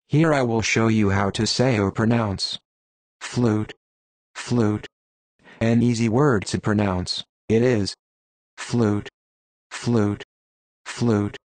Here I will show you how to say or pronounce flute, flute. An easy word to pronounce. It is flute, flute, flute.